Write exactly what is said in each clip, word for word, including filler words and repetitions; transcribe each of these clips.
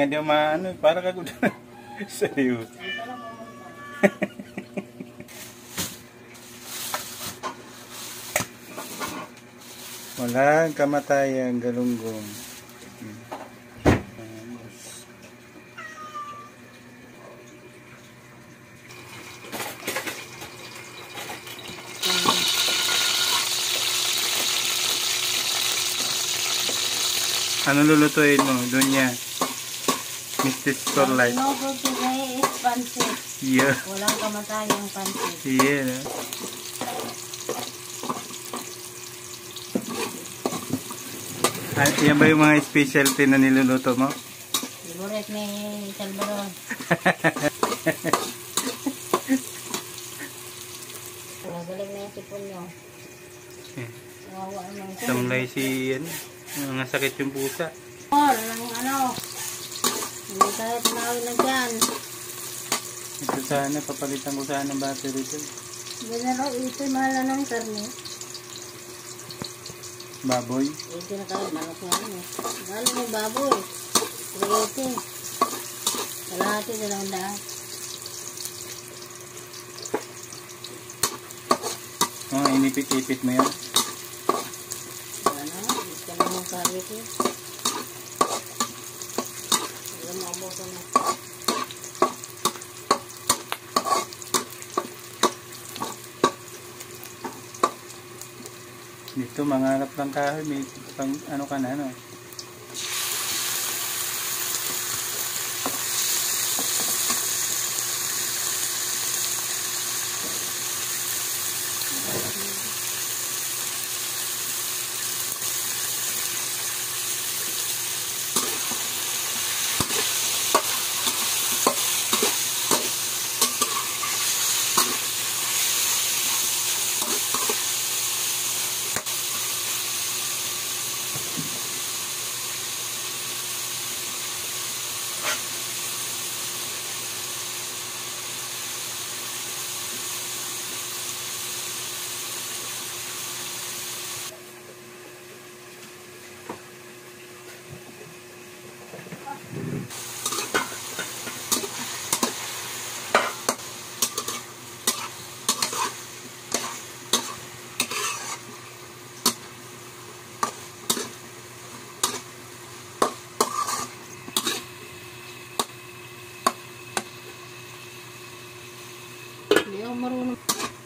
nga di maano, para ka gusto. Seryoso. Walang kamatayan, galunggong. Hmm. Ano lulutuin mo? Doon niya. Mister Starlight. Ang tinogo today is pancit. Yeah. Walang kamatayang pancit. Yeah. No? Ah, yan ba yung mga specialty na niluluto mo? Favorite ni Salvador. Magaling na yung sipon nyo. Wawa naman ito. Samlay si, ano, mga sakit yung pusa. Or, ng ano, hindi tayo tumawin na dyan. Ito sana, papalitan ko sana ng battery ito. Ganaro, ito mahal na ng karne. Baboy. Ito na kayo, manok nga ano. Mahal na yung baboy. Ito. Kalahati na lang daan. Oh, inipit-ipit mo yan. Ano, ito na yung karne ito. Alam mo, abo ko na. Dito, mangarap lang kahoy. May pang, ano ka na, ano. Hindi ako marunong.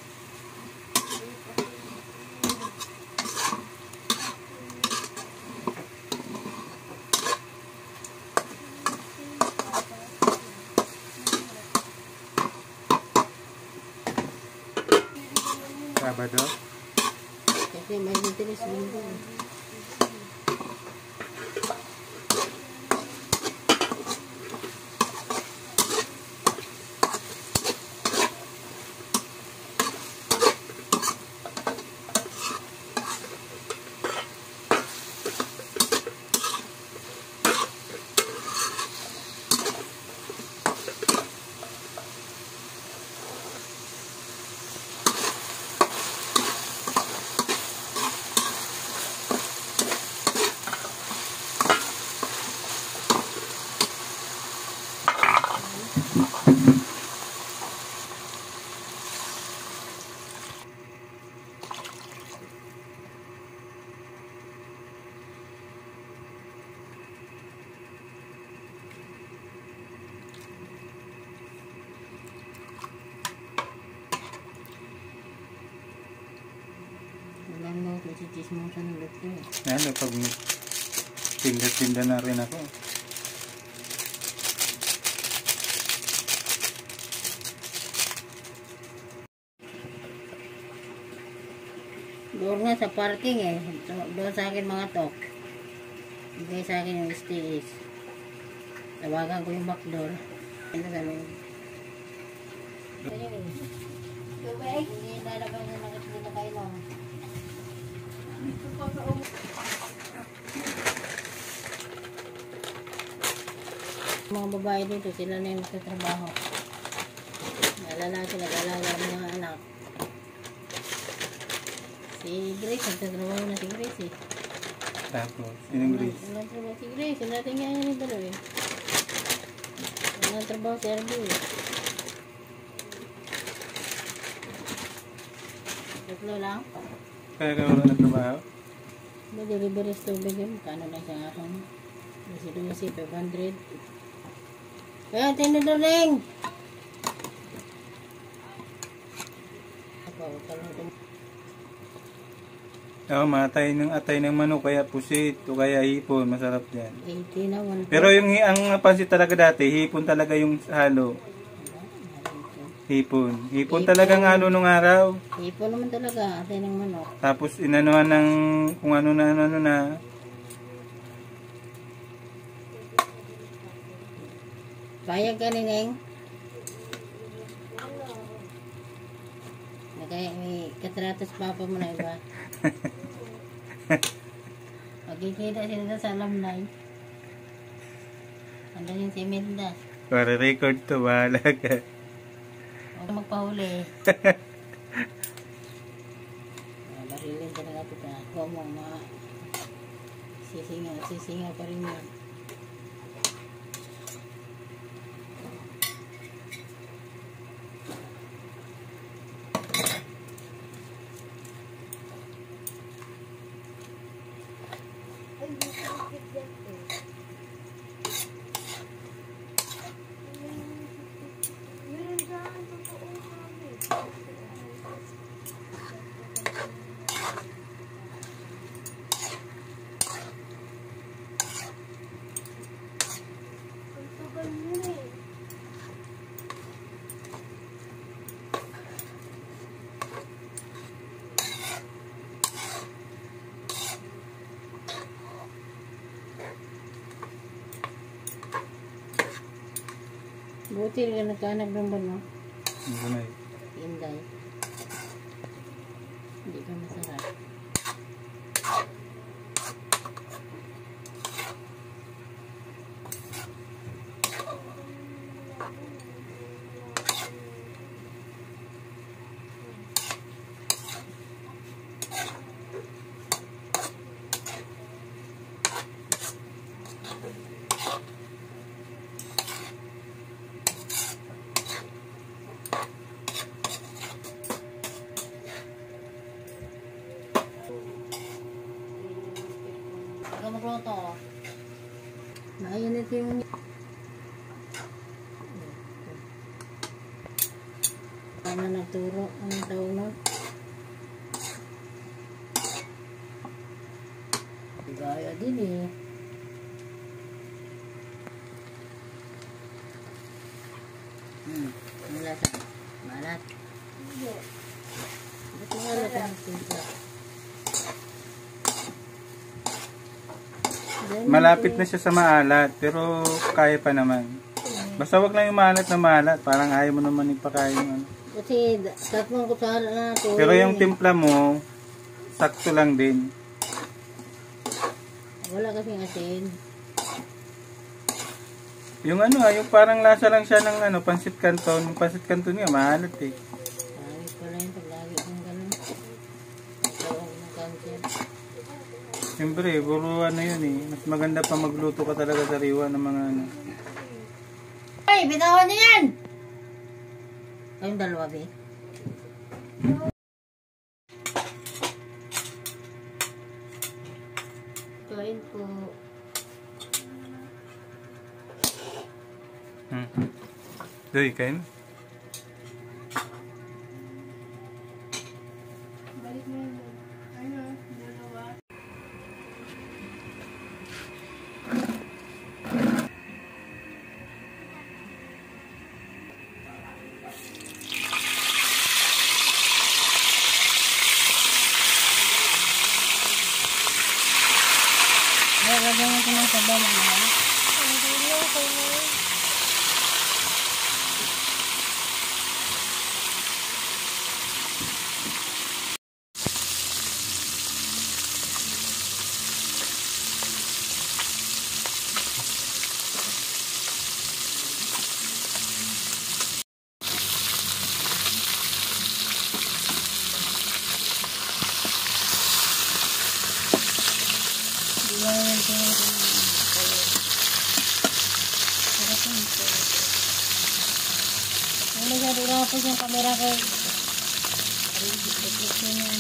Sabado. Kasi may interest mo. Alam mo, nagsisismosan ng doktor. Ano, pag tinda-tinda na rin ako. Doon nga sa parking eh. Doon sa akin mga tok. Bigay sa akin yung S T S. Tawagan ko yung backdoor. Ano sa loob? Tubig? Hindi lalabang yung nakikita kayo lang. Mga babae dito, sila na yung nagtatrabaho. Lalaki, nag-alaga ng mga anak. Si Grace, nagtatrabaho na si Grace eh. Tapos, sinong Grace? Nagtatrabaho si Grace, natin nga yan yung dalawa eh. trabaho si Arby. Tatlo lang. Kaya ka wala ng trabaho? May delivery sa tubig yun. Kano lang siyang araw mo? Disi-disi, five hundred. Kaya, tinuduling! Ako, talong tum... Oo, matay ng atay ng manok, kaya pusit, o kaya hipon, masarap yan. eighty na, one. Pero yung hi- ang pansit talaga dati, hipon talaga yung halo. Hipon. Hipon talagang halo nung araw. Hipon naman talaga, atay ng manok. Tapos inanuhan ng kung ano na ano na. Payag ka ni Neng? Kaya may katratos papa mo na iba. Magkikita sila sa alumni. Andan yung si Minda. Para record to, bahala ka. Huwag magpahuli. Barilin ka na nga ito. Huwag mo ma... Sisingaw, sisingaw pa rin yan. Buti rin nagkahanap ng ba, no? Ano na eh. Inday. Hindi pa masarap. Ikaw magluto. Mainit yung... Paano nagturo ang tawag mo? Gaya din eh. Hmm, ang lasa. Malat. Ba't malat ang timpla? Malapit na siya sa maalat, pero kaya pa naman. Basta wag lang yung maalat na maalat, parang ayaw mo naman ipakain yung ano. Kasi tatlong kutsara na ito. Pero yung timpla mo, sakto lang din. Wala kasing asin. Yung ano ah, yung parang lasa lang siya ng ano, pansit canton. Yung pansit canton nga, maalat eh. Ayos pala yun pag lagi kong ganun. Tawag ng cancer. Siyempre, puro ano yun eh. Mas maganda pa magluto ka talaga sa riwa ng mga ano. Ay, bitawan niyo yan! Kayong dalawa, be. Kain po. Hmm. Doy, kain? Balik mo yun. Ano? Dalawa. Kaya gagawin ko ng sabaw na mga. Hindi lang ko na. Diyan yung tingin ko. Sarap yung ito. Hindi siya dinapos yung camera ko. Reflection yan.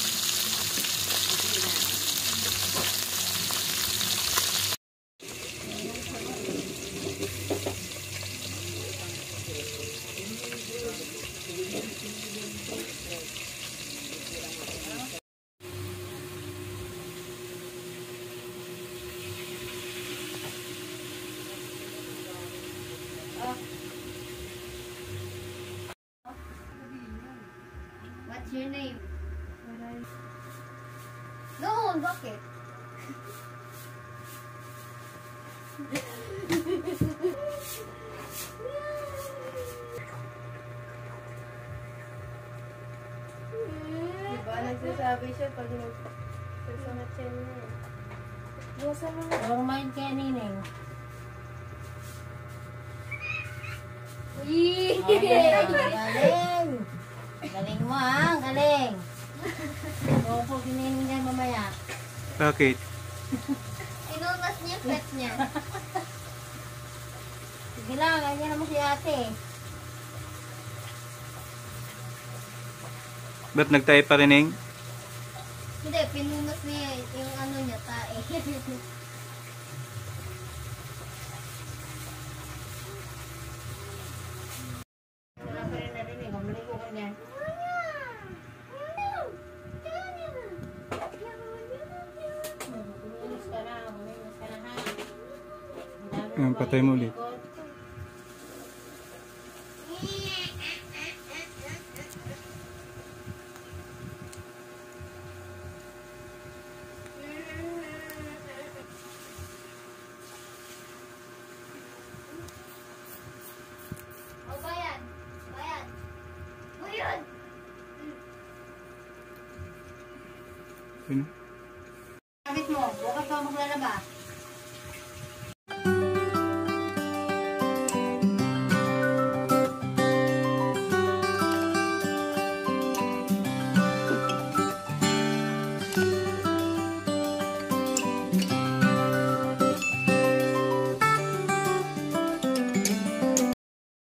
What's your name? No, bakit? Diba, nagsasabi siya pag nagsasangat siya niya. Buwasan mo na. Huwag mind kaya nineng. Yee! Oh, yeah. Galing! Galing mo ha, galing! Opo, kininig yan mamaya. Bakit? Inunas niya, pet niya. Sige lang, ganyan naman si ate. Ba't nagtayo pa rin eh? Hindi, pinunas niya yung ano niya, tae. Wala pa rin narinig, maligo ka niyan. Kumilos ka na, kumilos ka na ha. Ang dami Ayan, mo patay mo ulit. ikot. O, bayan. Bayan. Bayan! Sino?